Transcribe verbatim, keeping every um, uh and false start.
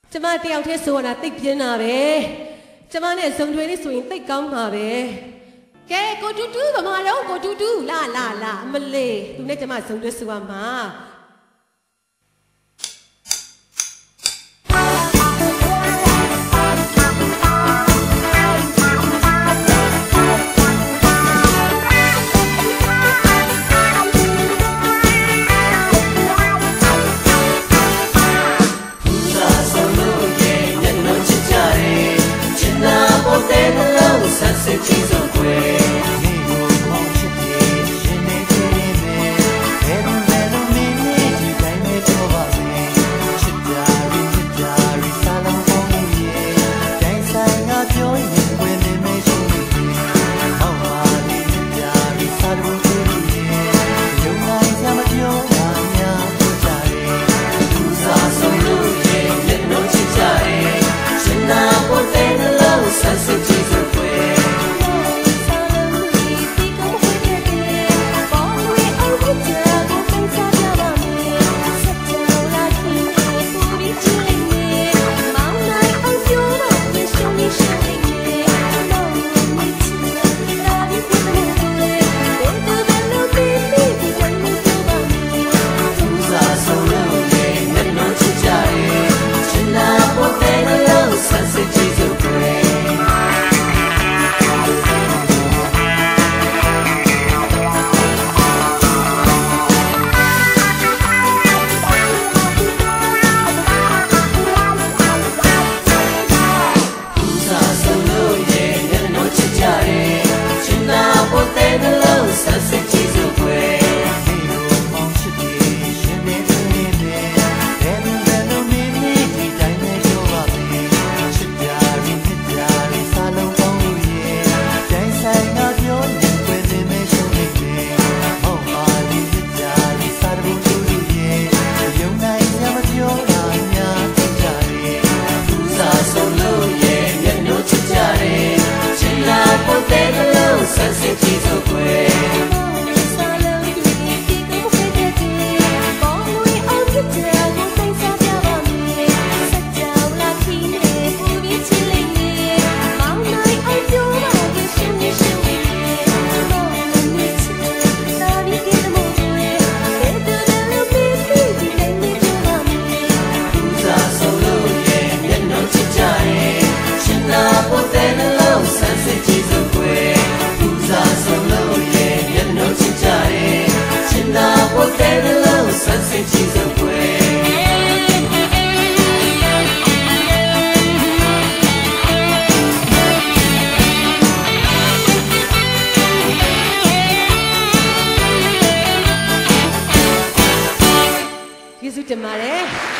ကျမတယောက်တည်းဆိုတာတိတ်ပြင်းတာပဲကျမနဲ့ဇုံထွေးလေးဆိုရင်တိတ်ကောင်းမှာပဲကဲကိုတူတူဗမာတော့ကိုတူတူလာလာလာအမလေးသူနဲ့ကျမဇုံထွေးဆိုရမှာကျေးဇူးတင်ပါတယ်